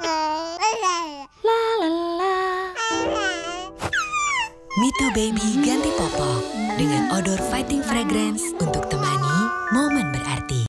La la la. Me Too Baby ganti popok dengan odor fighting fragrance untuk temani momen berarti.